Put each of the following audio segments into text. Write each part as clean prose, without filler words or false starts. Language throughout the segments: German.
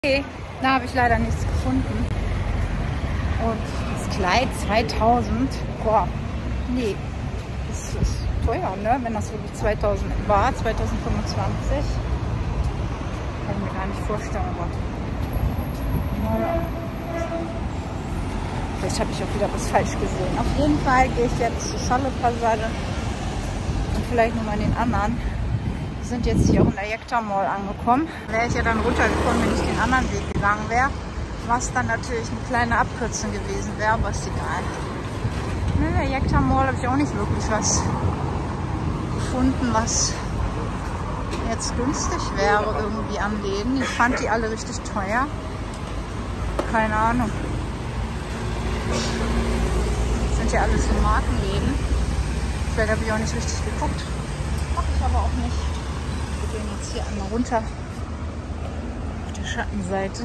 Okay, da habe ich leider nichts gefunden. Und das Kleid 2000, boah, nee, das ist teuer, ne? Wenn das wirklich 2000 war, 2025. Kann ich mir gar nicht vorstellen, aber naja. Vielleicht habe ich auch wieder was falsch gesehen. Auf jeden Fall gehe ich jetzt zu Salı-Pazarı und vielleicht nochmal in den anderen. Wir sind jetzt hier auch in der Yekta Mall angekommen. Wäre ich ja dann runtergekommen, wenn ich den anderen Weg gegangen wäre, was dann natürlich eine kleine Abkürzung gewesen wäre, aber ist egal. In der Yekta Mall habe ich auch nicht wirklich was gefunden, was jetzt günstig wäre irgendwie an Läden. Ich fand die alle richtig teuer. Keine Ahnung. Das sind ja alles so Markenläden. Vielleicht habe ich auch nicht richtig geguckt. Mache ich aber auch nicht. Wir gehen jetzt hier einmal runter auf der Schattenseite.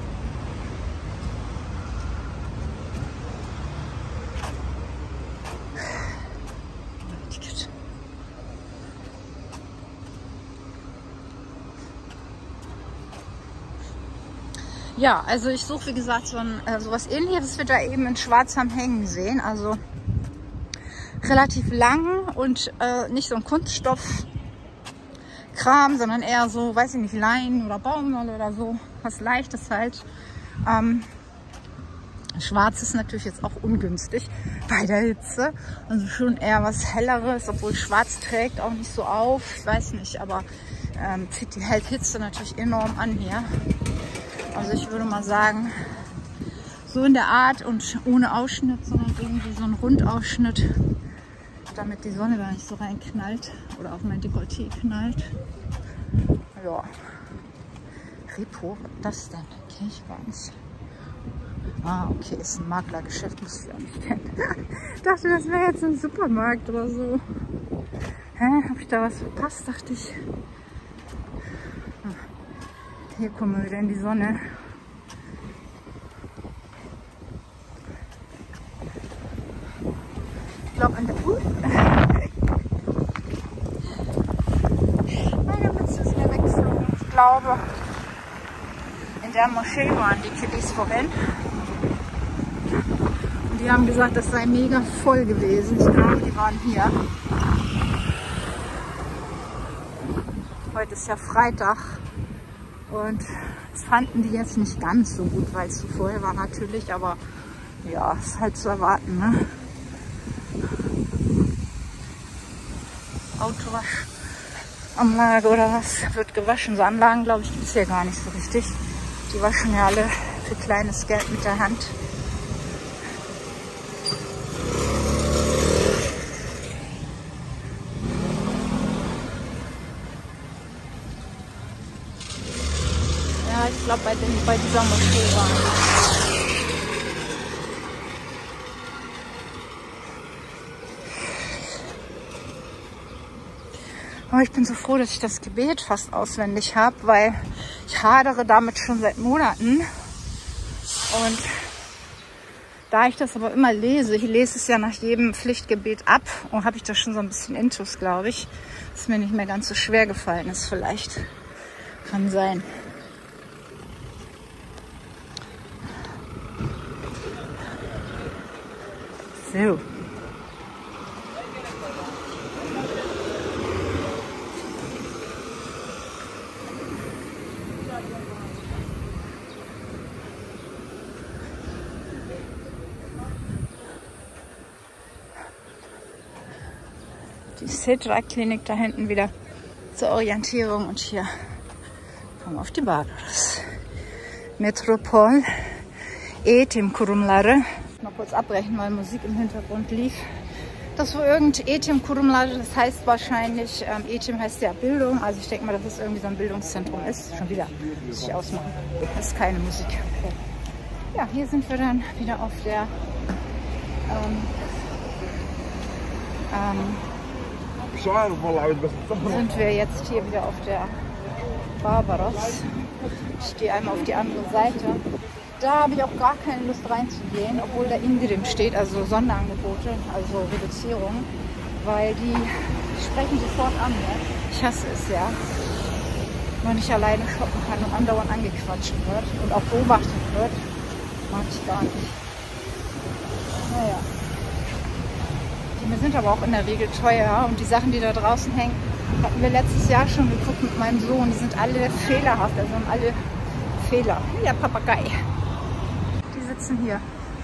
Ja, also ich suche wie gesagt so was Ähnliches, wir da eben in Schwarz am Hängen sehen. Also relativ lang und nicht so ein Kunststoffkram, sondern eher so, weiß ich nicht, Leinen oder Baumwolle oder so. Was Leichtes halt. Schwarz ist natürlich jetzt auch ungünstig bei der Hitze. Also schon eher was Helleres, obwohl Schwarz trägt auch nicht so auf. Ich weiß nicht, aber hält Hitze natürlich enorm an hier. Also ich würde mal sagen, so in der Art und ohne Ausschnitt, sondern irgendwie so ein Rundausschnitt, damit die Sonne da nicht so reinknallt oder auf mein Dekolleté knallt. Ja. Repo, was ist das denn? Kenn ich gar nicht. Ah, okay, ist ein Maklergeschäft, muss ich auch nicht kennen. Ich dachte, das wäre jetzt ein Supermarkt oder so. Hä, hab ich da was verpasst, dachte ich. Hier kommen wir wieder in die Sonne. Ich glaube, an der meine Mütze ist mir weggeflogen. Ich glaube, in der Moschee waren die Kiddies vorhin. Und die haben gesagt, das sei mega voll gewesen. Ich glaube, die waren hier. Heute ist ja Freitag. Und das fanden die jetzt nicht ganz so gut, weil es so voll war natürlich, aber ja, ist halt zu erwarten, ne? Autowaschanlage oder was wird gewaschen. So Anlagen, glaube ich, gibt es hier gar nicht so richtig. Die waschen ja alle für kleines Geld mit der Hand. Ich glaube, bei dieser Moschee waren. Aber ich bin so froh, dass ich das Gebet fast auswendig habe, weil ich hadere damit schon seit Monaten. Und da ich das aber immer lese, ich lese es ja nach jedem Pflichtgebet ab, und habe ich das schon so ein bisschen intus, glaube ich, dass es mir nicht mehr ganz so schwer gefallen ist vielleicht. Kann sein. So. Die Sedra-Klinik da hinten wieder zur Orientierung, und hier kommen wir auf die Barbaros. Metropol, Eğitim Kurumları. Mal kurz abbrechen, weil Musik im Hintergrund lief. Das war irgendein Eğitim Kurumları, das heißt wahrscheinlich, Eğitim heißt ja Bildung, also ich denke mal, dass es irgendwie so ein Bildungszentrum ist. Schon wieder, muss ich ausmachen. Das ist keine Musik. Okay. Ja, hier sind wir dann wieder auf der sind wir jetzt hier wieder auf der Barbaros. Ich stehe einmal auf die andere Seite. Da habe ich auch gar keine Lust reinzugehen, obwohl da Indirim steht, also Sonderangebote, also Reduzierung, weil die sprechen sofort an. Ne? Ich hasse es ja. man nicht alleine shoppen kann und andauernd angequatscht wird und auch beobachtet wird, mag ich gar nicht. Naja. Die sind aber auch in der Regel teuer und die Sachen, die da draußen hängen, hatten wir letztes Jahr schon geguckt mit meinem Sohn. Die sind alle fehlerhaft, also haben alle Fehler. Ja, Papagei. Die sitzen hier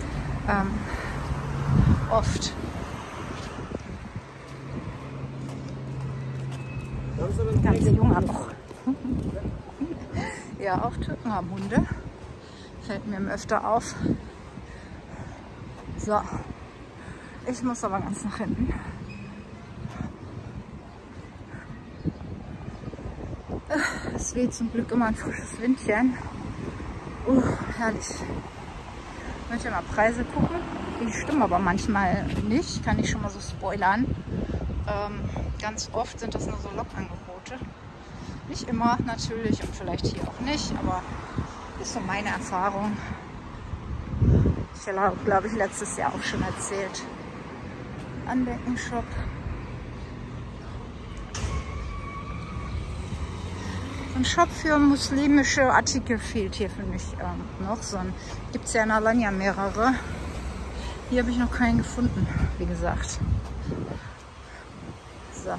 oft. Ganz jung noch. Ja, auch Türken haben Hunde. Fällt mir öfter auf. So. Ich muss aber ganz nach hinten. Es weht zum Glück immer ein frisches Windchen. Herrlich. Ich möchte mal Preise gucken. Die stimmen aber manchmal nicht. Kann ich schon mal so spoilern. Ganz oft sind das nur so Lokangebote. Nicht immer natürlich und vielleicht hier auch nicht, aber ist so meine Erfahrung. Ich habe, glaube ich, letztes Jahr auch schon erzählt. Andeckenshop. So ein Shop für muslimische Artikel fehlt hier für mich noch. So gibt es ja in Alanya mehrere. Hier habe ich noch keinen gefunden, wie gesagt. So.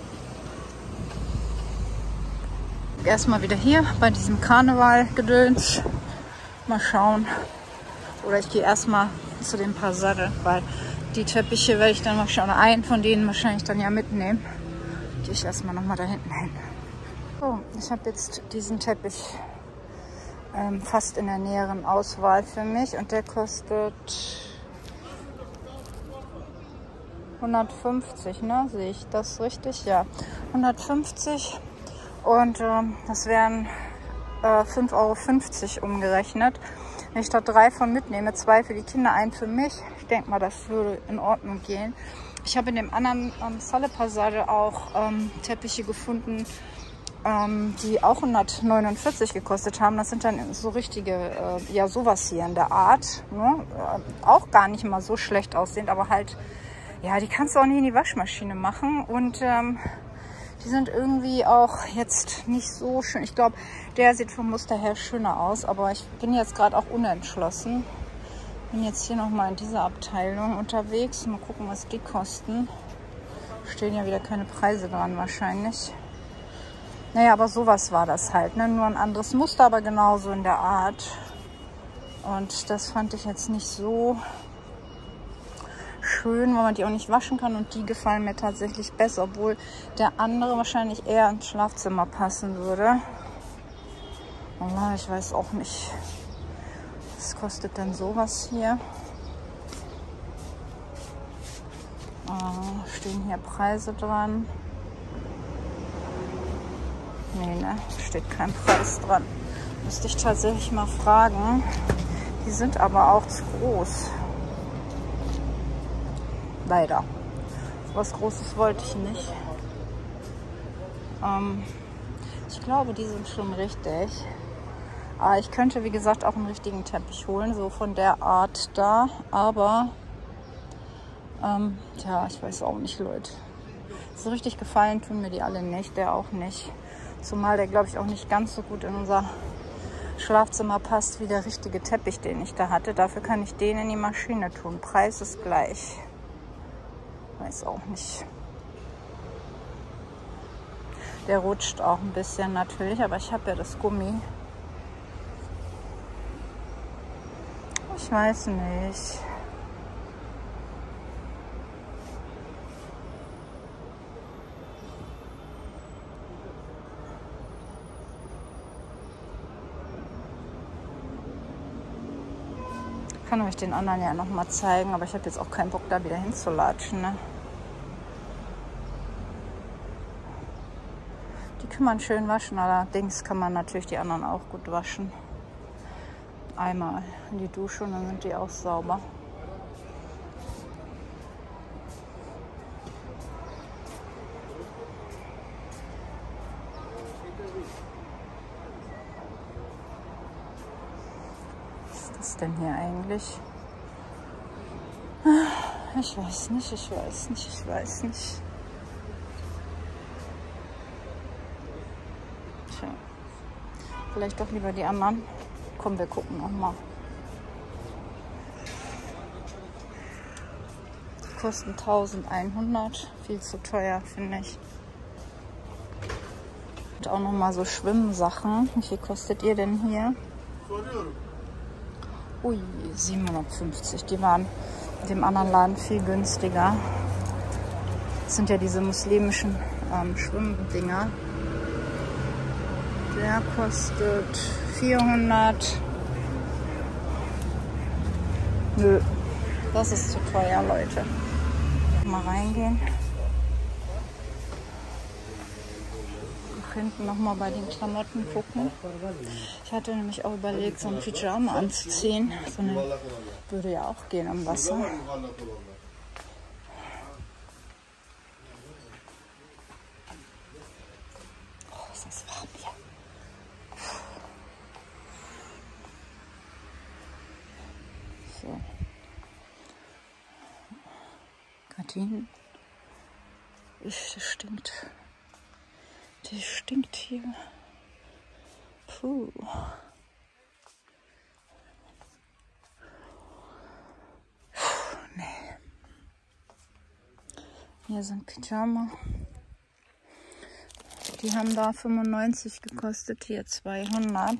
Erstmal wieder hier bei diesem Karneval-Gedöns. Mal schauen. Oder ich gehe erstmal zu den Pasade, weil die Teppiche werde ich dann mal schauen. Einen von denen wahrscheinlich dann ja mitnehmen. Gehe ich erstmal nochmal da hinten hin. So, ich habe jetzt diesen Teppich fast in der näheren Auswahl für mich und der kostet 150, ne? Sehe ich das richtig? Ja, 150 und das wären 5,50 € umgerechnet. Wenn ich da 3 von mitnehme, 2 für die Kinder, 1 für mich, ich denke mal, das würde in Ordnung gehen. Ich habe in dem anderen Salle Pasade auch Teppiche gefunden, die auch 149 gekostet haben. Das sind dann so richtige, ja sowas hier in der Art. Ne? Auch gar nicht mal so schlecht aussehend, aber halt, ja, die kannst du auch nicht in die Waschmaschine machen. Und die sind irgendwie auch jetzt nicht so schön. Ich glaube, der sieht vom Muster her schöner aus, aber ich bin jetzt gerade auch unentschlossen. Bin jetzt hier nochmal in dieser Abteilung unterwegs. Mal gucken, was die kosten. Stehen ja wieder keine Preise dran wahrscheinlich. Naja, aber sowas war das halt, ne? Nur ein anderes Muster, aber genauso in der Art. Und das fand ich jetzt nicht so schön, weil man die auch nicht waschen kann. Und die gefallen mir tatsächlich besser, obwohl der andere wahrscheinlich eher ins Schlafzimmer passen würde. Aber ich weiß auch nicht. Was kostet denn sowas hier? Stehen hier Preise dran? Nee, ne? Steht kein Preis dran. Müsste ich tatsächlich mal fragen. Die sind aber auch zu groß. Leider. So was Großes wollte ich nicht. Ich glaube, die sind schon richtig. Aber ich könnte, wie gesagt, auch einen richtigen Teppich holen. So von der Art da. Aber, ja, ich weiß auch nicht, Leute. So richtig gefallen tun mir die alle nicht. Der auch nicht. Zumal der, glaube ich, auch nicht ganz so gut in unser Schlafzimmer passt wie der richtige Teppich, den ich da hatte. Dafür kann ich den in die Maschine tun. Preis ist gleich. Weiß auch nicht. Der rutscht auch ein bisschen natürlich, aber ich habe ja das Gummi. Ich weiß nicht. Ich kann euch den anderen ja noch mal zeigen, aber ich habe jetzt auch keinen Bock, da wieder hinzulatschen. Ne? Die kann man schön waschen, allerdings kann man natürlich die anderen auch gut waschen. Einmal in die Dusche und dann sind die auch sauber. Denn hier eigentlich? Ich weiß nicht, ich weiß nicht, ich weiß nicht. Tja. Vielleicht doch lieber die anderen. Komm, wir gucken noch mal. Die kosten 1100. Viel zu teuer, finde ich. Und auch noch mal so Schwimmsachen. Wie viel kostet ihr denn hier? Ui, 750. Die waren in dem anderen Laden viel günstiger. Das sind ja diese muslimischen Schwimmdinger. Der kostet 400. Nö, das ist zu teuer, Leute. Mal reingehen. Nach hinten nochmal bei den Klamotten gucken. Ich hatte nämlich auch überlegt, so ein Pyjama anzuziehen. So eine würde ja auch gehen im Wasser. Oh, ist das warm hier. So. Gardinen. Das stinkt. Das stinkt hier. Puh. Nee. Hier sind Pyjama. Die haben da 95 gekostet, hier 200.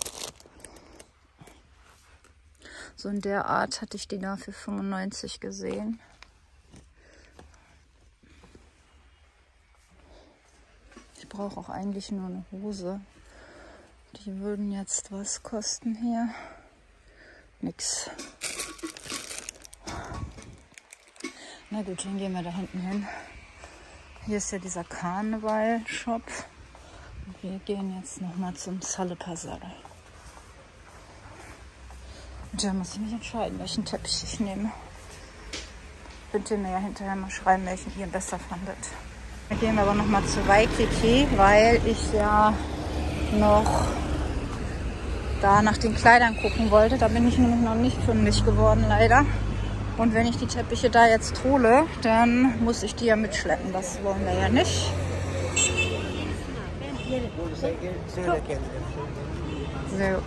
So in der Art hatte ich die da für 95 gesehen. Ich brauche auch eigentlich nur eine Hose. Die würden jetzt was kosten hier? Nix. Na gut, dann gehen wir da hinten hin. Hier ist ja dieser Karneval-Shop. Wir gehen jetzt nochmal zum Salepazar. Und da muss ich mich entscheiden, welchen Teppich ich nehme. Könnt ihr mir ja hinterher mal schreiben, welchen ihr besser fandet. Wir gehen aber nochmal zu Waikiki, weil ich ja noch da nach den Kleidern gucken wollte. Da bin ich nämlich noch nicht fündig geworden, leider. Und wenn ich die Teppiche da jetzt hole, dann muss ich die ja mitschleppen. Das wollen wir ja nicht. So.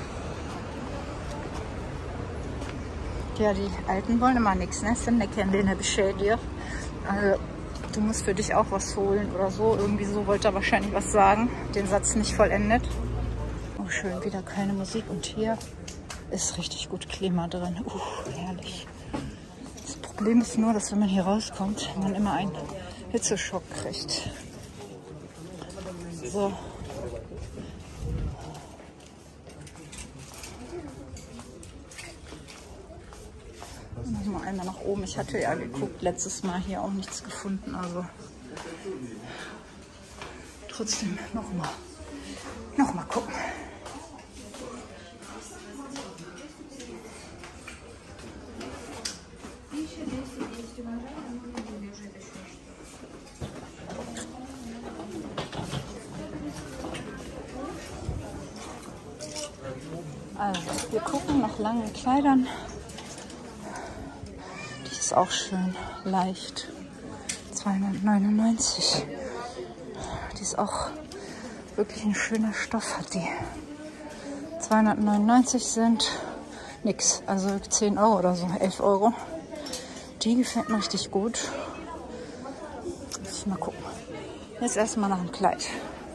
Ja, die Alten wollen immer nichts, ne? Sen de kendine bir şey diyor. Also, du musst für dich auch was holen oder so. Irgendwie so wollte er wahrscheinlich was sagen. Den Satz nicht vollendet. Oh, schön, wieder keine Musik. Und hier ist richtig gut Klima drin. Herrlich. Das Problem ist nur, dass wenn man hier rauskommt, man immer einen Hitzeschock kriegt. So. Nochmal einmal nach oben. Ich hatte ja geguckt, letztes Mal hier auch nichts gefunden. Also trotzdem nochmal gucken. Also, wir gucken nach langen Kleidern. Die ist auch schön leicht. 299. Die ist auch wirklich ein schöner Stoff, hat die. 299 sind nix, also 10 Euro oder so, 11 Euro. Die gefällt mir richtig gut. Muss ich mal gucken. Jetzt erstmal nach dem Kleid.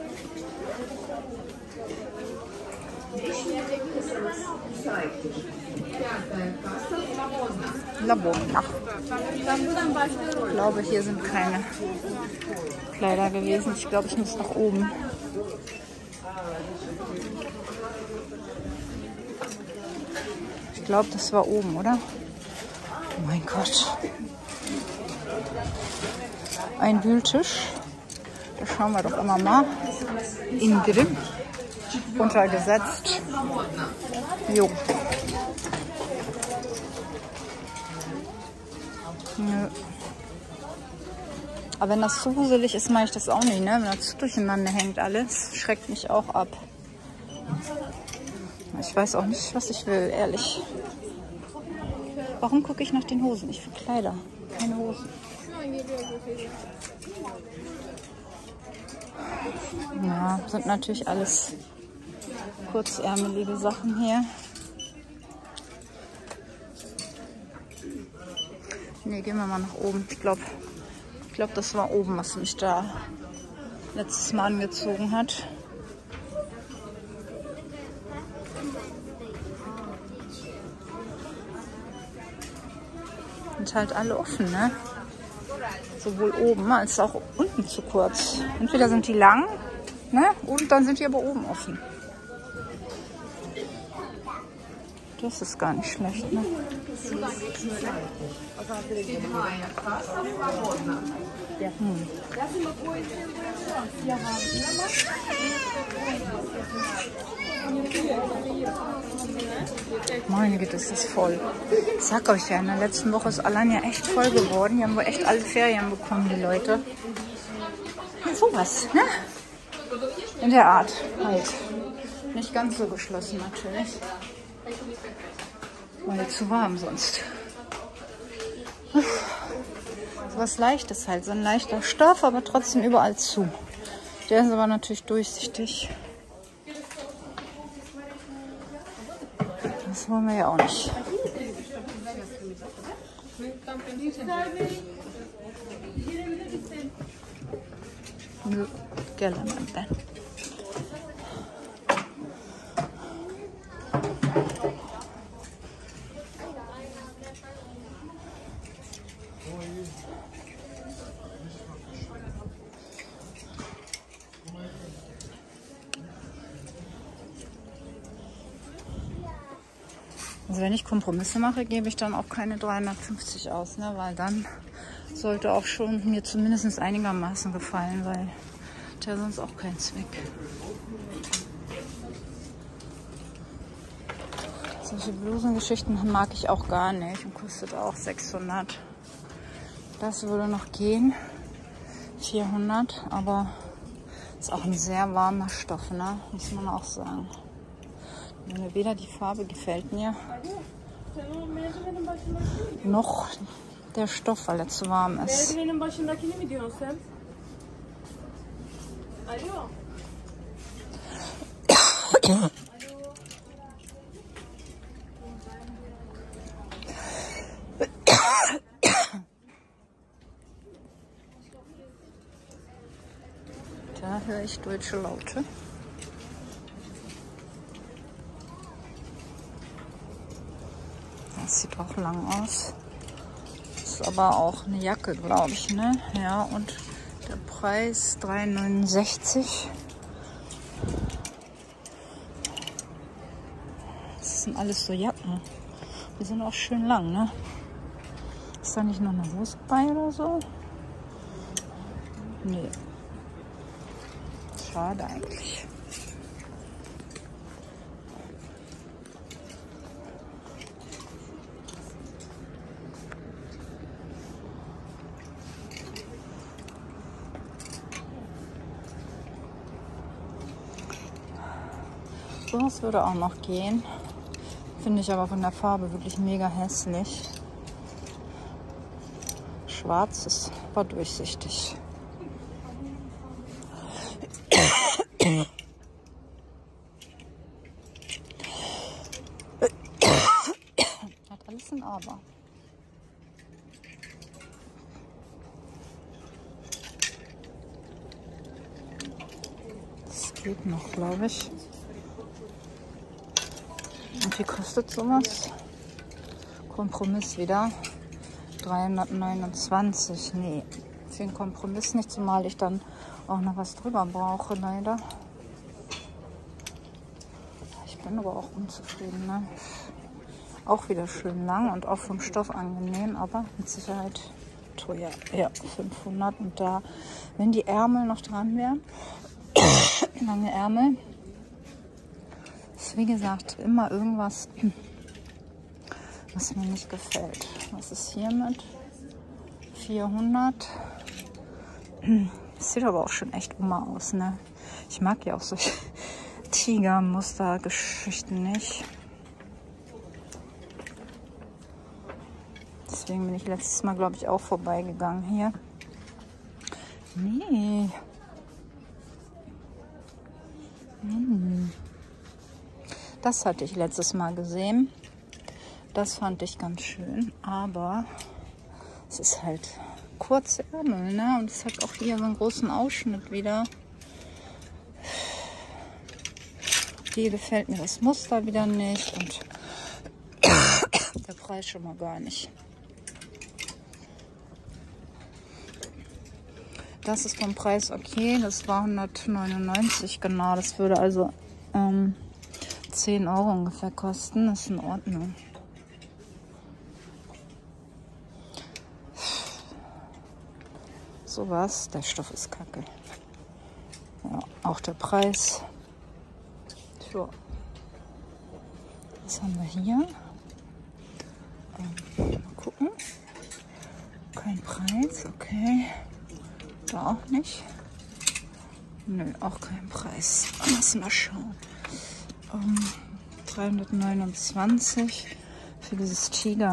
Labonna. Ich glaube, hier sind keine Kleider gewesen. Ich glaube, ich muss nach oben. Ich glaube, das war oben, oder? Oh mein Gott. Ein Wühltisch. Da schauen wir doch immer mal. Indirim. Untergesetzt. Jo. Nö. Aber wenn das zu wuselig ist, mache ich das auch nicht, ne? Wenn das durcheinander hängt alles, schreckt mich auch ab. Ich weiß auch nicht, was ich will, ehrlich. Warum gucke ich nach den Hosen? Ich will Kleider, keine Hosen. Ja, sind natürlich alles kurzärmelige Sachen hier. Ne, gehen wir mal nach oben. Ich glaube, das war oben, was mich da letztes Mal angezogen hat. Sind halt alle offen, ne? Sowohl oben als auch unten zu kurz. Entweder sind die lang, ne? Und dann sind die aber oben offen. Das ist gar nicht schlecht, ne? Meine Güte, ist das voll. Ich sag euch ja, in der letzten Woche ist Alanya echt voll geworden. Die haben wohl echt alle Ferien bekommen, die Leute. Ja, sowas, ne? In der Art halt. Nicht ganz so geschlossen natürlich. Weil zu warm sonst. So was Leichtes halt, so ein leichter Stoff, aber trotzdem überall zu. Der ist aber natürlich durchsichtig. Das wollen wir ja auch nicht. Gelemende. Also wenn ich Kompromisse mache, gebe ich dann auch keine 350 aus, ne? Weil dann sollte auch schon mir zumindest einigermaßen gefallen, weil der sonst auch keinen Zweck. Solche Blusengeschichten mag ich auch gar nicht und kostet auch 600. Das würde noch gehen, 400, aber ist auch ein sehr warmer Stoff, ne? Muss man auch sagen. Weder die Farbe gefällt mir, noch der Stoff, weil er zu warm ist. Da höre ich deutsche Laute. Das sieht auch lang aus. Ist aber auch eine Jacke, glaube ich, ne? Ja, und der Preis 3,69. Das sind alles so Jacken. Die sind auch schön lang, ne? Ist da nicht noch eine Hose bei oder so? Nee. Schade eigentlich. So, das würde auch noch gehen. Finde ich aber von der Farbe wirklich mega hässlich. Schwarz ist aber durchsichtig. Hat alles ein Aber. Das geht noch, glaube ich. Und wie kostet sowas? Kompromiss wieder. 329. Nee, für den Kompromiss nicht, zumal ich dann auch noch was drüber brauche, leider. Ich bin aber auch unzufrieden, ne? Auch wieder schön lang und auch vom Stoff angenehm, aber mit Sicherheit teuer. Ja, 500. Und da, wenn die Ärmel noch dran wären, lange Ärmel, ist wie gesagt immer irgendwas, was mir nicht gefällt. Was ist hier mit 400? Das sieht aber auch schon echt Oma aus, ne? Ich mag ja auch solche Tigermuster-Geschichten nicht. Deswegen bin ich letztes Mal, glaube ich, auch vorbeigegangen hier. Nee. Das hatte ich letztes Mal gesehen. Das fand ich ganz schön, aber es ist halt kurze Ärmel, ne? Und es hat auch hier so einen großen Ausschnitt wieder. Hier gefällt mir das Muster wieder nicht und der Preis schon mal gar nicht. Das ist vom Preis okay, das war 199, genau. Das würde also 10 € ungefähr kosten, das ist in Ordnung. Sowas, der Stoff ist kacke. Ja, auch der Preis. So. Was haben wir hier? Mal gucken. Kein Preis, okay. Da auch nicht. Nö, auch kein Preis. Lass mal schauen. 329 für dieses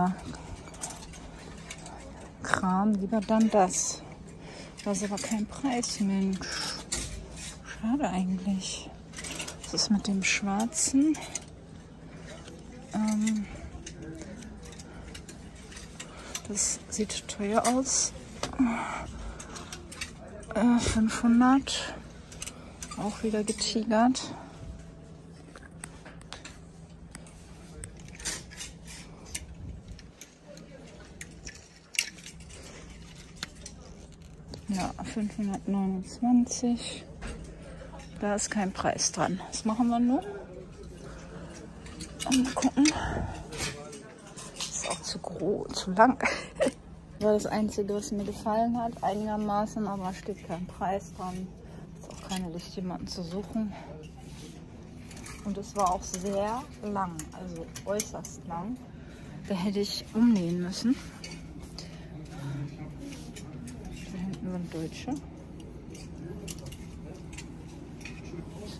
Tiger-Kram. Lieber dann das. Das ist aber kein Preis, Mensch. Schade eigentlich. Was ist mit dem Schwarzen? Das sieht teuer aus. 500. Auch wieder getigert. Ja, 529. Da ist kein Preis dran. Was machen wir nur? Mal gucken. Ist auch zu groß, zu lang. War das Einzige, was mir gefallen hat, einigermaßen, aber steht kein Preis dran. Ist auch keine Lust, jemanden zu suchen. Und es war auch sehr lang, also äußerst lang. Da hätte ich umnähen müssen. Da hinten sind Deutsche. So.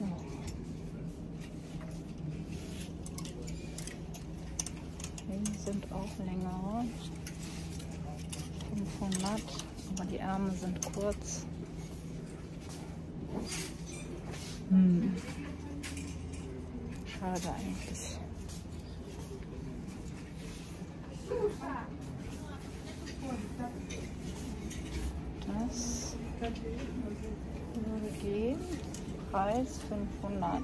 Die sind auch längere. 500, aber die Ärmel sind kurz. Schade eigentlich. Das würde gehen. Preis 500.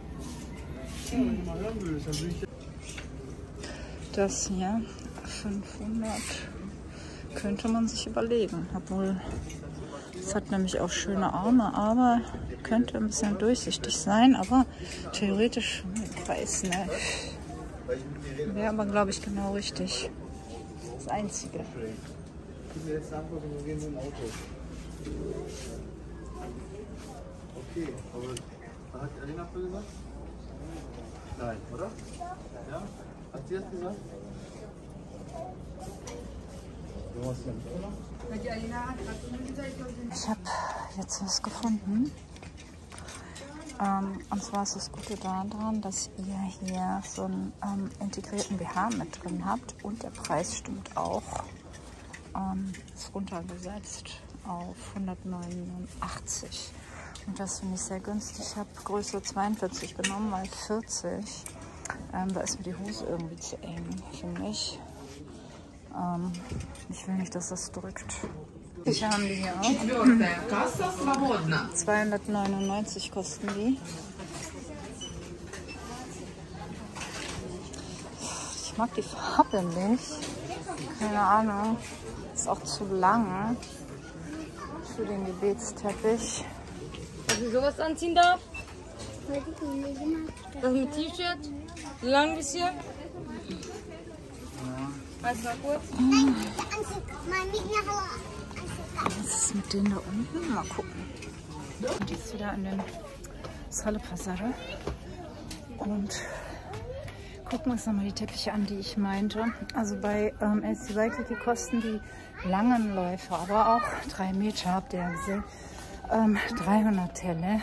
Das hier 500. Könnte man sich überlegen, obwohl es hat nämlich auch schöne Arme, aber könnte ein bisschen durchsichtig sein, aber theoretisch, ich weiß nicht. Wäre aber, glaube ich, genau richtig. Das Einzige. Okay, aber hat Alina gesagt? Nein, oder? Ja? Hat sie das gesagt? Ich habe jetzt was gefunden. Und zwar ist das Gute daran, dass ihr hier so einen integrierten BH mit drin habt und der Preis stimmt auch. Ist runtergesetzt auf 189. Und das finde ich sehr günstig. Ich habe Größe 42 genommen, weil 40. Da ist mir die Hose irgendwie zu eng, finde ich. Ich will nicht, dass das drückt. Ich haben die hier auch. 299 kosten die. Ich mag die Farbe nicht. Keine Ahnung. Ist auch zu lang für den Gebetsteppich. Ob ich sowas anziehen darf? Das mit T-Shirt? So lang ein bisschen? Also mal kurz. Was ist mit denen da unten? Mal gucken. Und jetzt wieder in den Sale Passare. Und gucken uns nochmal die Teppiche an, die ich meinte. Also bei LC Waikiki kosten die langen Läufe, aber auch 3 Meter, habt ihr ja gesehen. 300 Telle.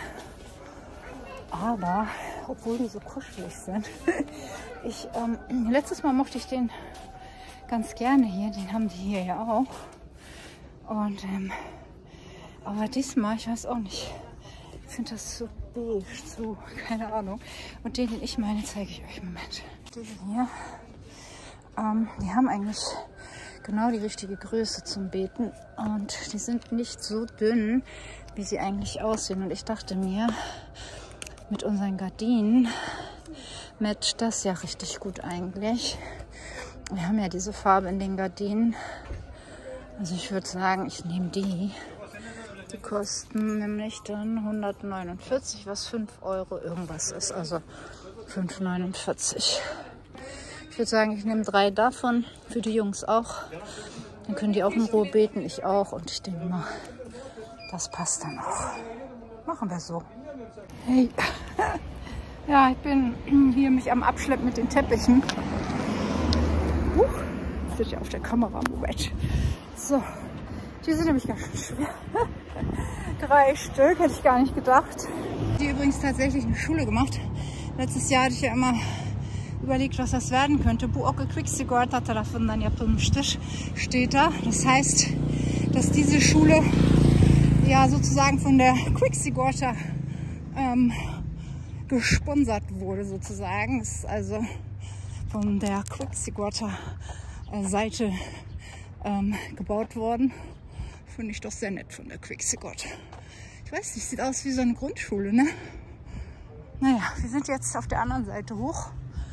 Aber, obwohl die so kuschelig sind. Letztes Mal mochte ich den ganz gerne hier. Den haben die hier ja auch. Und, aber diesmal, ich weiß auch nicht, Ich finde das so beige, so, keine Ahnung. Und den ich meine, zeige ich euch im Moment. Diese hier, die haben eigentlich genau die richtige Größe zum Beeten. Und die sind nicht so dünn, wie sie eigentlich aussehen. Und ich dachte mir, mit unseren Gardinen matcht das ja richtig gut eigentlich. Wir haben ja diese Farbe in den Gardinen. Also ich würde sagen, ich nehme die. Die kosten nämlich dann 149, was 5 Euro irgendwas ist. Also 5,49. Ich würde sagen, ich nehme 3 davon. Für die Jungs auch. Dann können die auch in Ruhe beten, ich auch. Und ich denke mal, das passt dann auch. Machen wir so. Hey. Ja, ich bin hier mich am Abschleppen mit den Teppichen. Das steht ja auf der Kamera. Moment. So, die sind nämlich ganz schön schwer. 3 Stück, hätte ich gar nicht gedacht. Die übrigens tatsächlich eine Schule gemacht. Letztes Jahr hatte ich ja immer überlegt, was das werden könnte. Buoke Quixigorta davon ja steht da. Das heißt, dass diese Schule ja sozusagen von der Quixigorta gesponsert wurde sozusagen. Das ist also von der Quixigorta Seite gebaut worden. Finde ich doch sehr nett von der Quixigorta. Ich weiß nicht, sieht aus wie so eine Grundschule, ne? Naja, wir sind jetzt auf der anderen Seite hoch.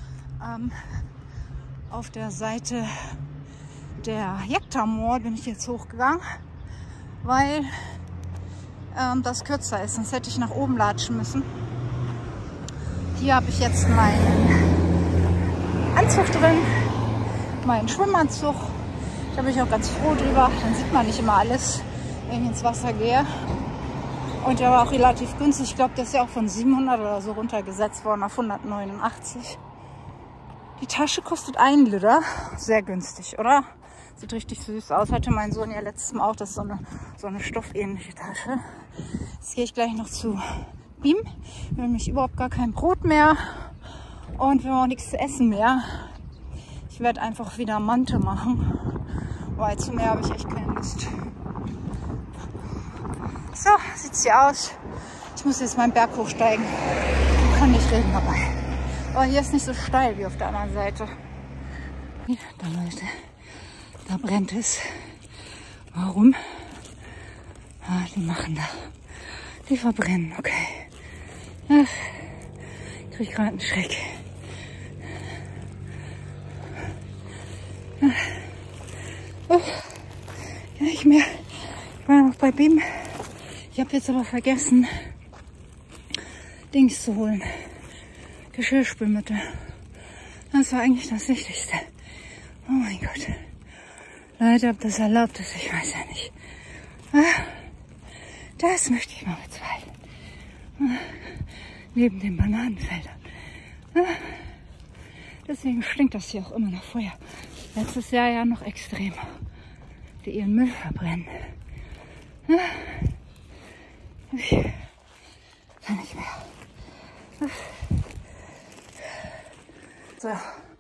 Auf der Seite der Jekta-Moor bin ich jetzt hochgegangen, weil das kürzer ist. Sonst hätte ich nach oben latschen müssen. Hier habe ich jetzt meinen Anzug drin, meinen Schwimmanzug. Da bin ich auch ganz froh drüber. Dann sieht man nicht immer alles, wenn ich ins Wasser gehe. Und der war auch relativ günstig. Ich glaube, der ist ja auch von 700 oder so runtergesetzt worden auf 189. Die Tasche kostet 1 Liter. Sehr günstig, oder? Sieht richtig süß aus. Hatte mein Sohn ja letztes Mal auch. Das ist so eine stoffähnliche Tasche. Jetzt gehe ich gleich noch zu ihm. Wir haben nämlich überhaupt gar kein Brot mehr. Und wir haben auch nichts zu essen mehr. Ich werde einfach wieder Mante machen. Weil zu mehr habe ich echt keine Lust. So sieht's hier aus. Ich muss jetzt meinen Berg hochsteigen. Ich kann nicht reden dabei. Aber hier ist nicht so steil wie auf der anderen Seite. Da Leute, da brennt es. Warum? Ah, die machen da. Die verbrennen, okay. Ach, ich krieg gerade einen Schreck. Oh, ja, nicht mehr. Ich war noch bei BIM. Ich habe jetzt aber vergessen, Dings zu holen. Geschirrspülmittel. Das war eigentlich das Wichtigste. Oh mein Gott. Leute, ob das erlaubt ist, ich weiß ja nicht. Das möchte ich mal bezweifeln. Neben den Bananenfeldern. Deswegen stinkt das hier auch immer nach Feuer. Letztes Jahr ja noch extremer. Die ihren Müll verbrennen. Ich kann nicht mehr. So.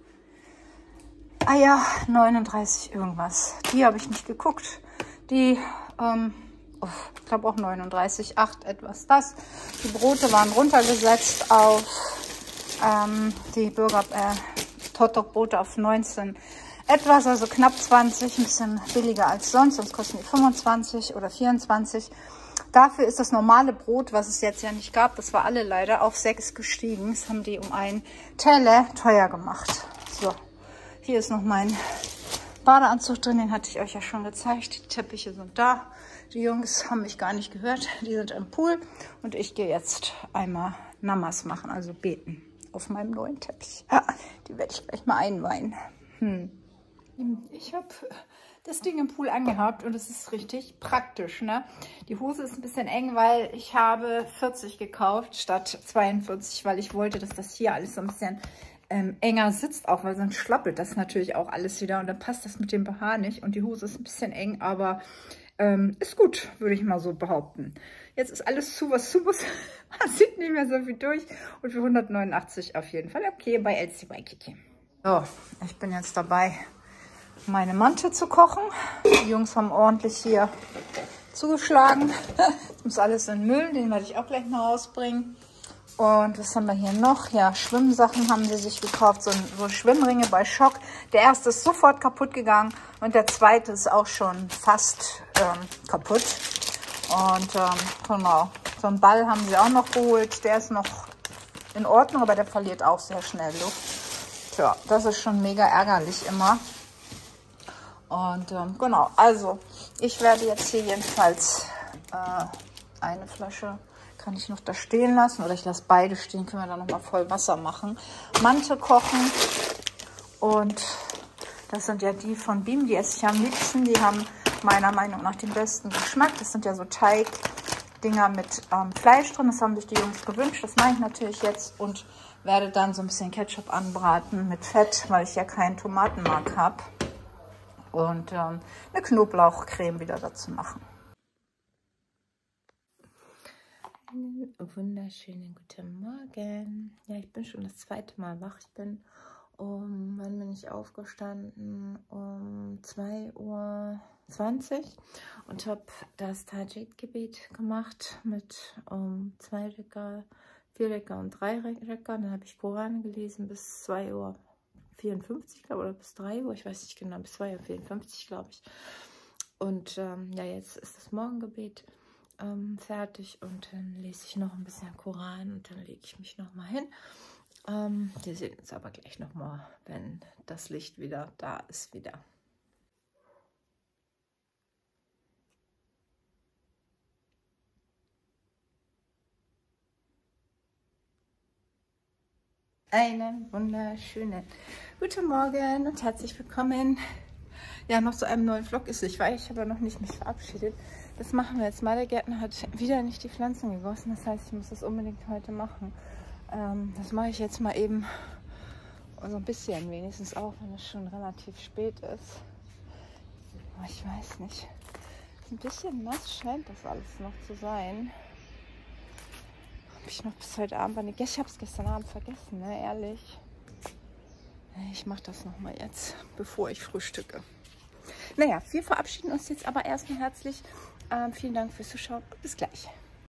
Eier 39 irgendwas. Die habe ich nicht geguckt. Die, ich glaube auch 39,8 etwas das. Die Brote waren runtergesetzt auf die Hotdog-Brote auf 19 etwas, also knapp 20, ein bisschen billiger als sonst kosten die 25 oder 24. Dafür ist das normale Brot, was es jetzt ja nicht gab, das war alle leider, auf 6 gestiegen. Das haben die um einen Teller teuer gemacht. So, hier ist noch mein Badeanzug drin, den hatte ich euch ja schon gezeigt. Die Teppiche sind da. Die Jungs haben mich gar nicht gehört, die sind im Pool. Und ich gehe jetzt einmal Namas machen, also beten auf meinem neuen Teppich. Ja, die werde ich gleich mal einweihen. Ich habe das Ding im Pool angehabt und es ist richtig praktisch, ne? Die Hose ist ein bisschen eng, weil ich habe 40 gekauft statt 42, weil ich wollte, dass das hier alles so ein bisschen enger sitzt, auch weil sonst schlappelt das natürlich auch alles wieder und dann passt das mit dem BH nicht und die Hose ist ein bisschen eng, aber ist gut, würde ich mal so behaupten. Jetzt ist alles zu, was zu muss. Man sieht nicht mehr so viel durch und für 189 auf jeden Fall okay bei Elsie Waikiki. So, ich bin jetzt dabei, meine Mante zu kochen. Die Jungs haben ordentlich hier zugeschlagen. Jetzt Muss alles in den Müll, den werde ich auch gleich mal rausbringen. Und was haben wir hier noch? Ja, Schwimmsachen haben sie sich gekauft, so Schwimmringe bei Schock. Der erste ist sofort kaputt gegangen und der zweite ist auch schon fast kaputt. Und genau, so einen Ball haben sie auch noch geholt. Der ist noch in Ordnung, aber der verliert auch sehr schnell Luft. Tja, das ist schon mega ärgerlich immer. Und genau, also ich werde jetzt hier jedenfalls eine Flasche, kann ich noch da stehen lassen oder ich lasse beide stehen, können wir da nochmal voll Wasser machen. Mante kochen und das sind ja die von Beam, die esse ich am liebsten. Die haben meiner Meinung nach den besten Geschmack. Das sind ja so Teigdinger mit Fleisch drin, das haben sich die Jungs gewünscht. Das mache ich natürlich jetzt und werde dann so ein bisschen Ketchup anbraten mit Fett, weil ich ja keinen Tomatenmark habe. Und eine Knoblauchcreme wieder dazu machen. Einen wunderschönen guten Morgen. Ja, ich bin schon das zweite Mal wach. Ich bin wann bin ich aufgestanden? Um 2:20 Uhr und habe das Tajid-Gebet gemacht mit 2 Rekat, 4 Rekat und 3 Rekat. Dann habe ich Koran gelesen bis 2:54 Uhr, glaube ich, oder bis 3 Uhr, ich weiß nicht genau, bis 2:54 Uhr, glaube ich. Und ja, jetzt ist das Morgengebet fertig und dann lese ich noch ein bisschen Koran und dann lege ich mich noch mal hin. Wir sehen uns aber gleich noch mal, wenn das Licht wieder da ist wieder. Einen wunderschönen guten Morgen und herzlich willkommen. Ja, noch zu einem neuen Vlog ist ich, weil ich habe noch nicht mich verabschiedet. Das machen wir jetzt mal. Der Gärtner hat wieder nicht die Pflanzen gegossen. Das heißt, ich muss das unbedingt heute machen. Das mache ich jetzt mal eben so ein bisschen wenigstens, auch wenn es schon relativ spät ist. Aber ich weiß nicht. Ein bisschen nass scheint das alles noch zu sein. Habe ich noch bis heute Abend... Ich habe es gestern Abend vergessen, ne? Ehrlich. Ich mache das nochmal jetzt, bevor ich frühstücke. Naja, wir verabschieden uns jetzt aber erstmal herzlich. Vielen Dank fürs Zuschauen und bis gleich.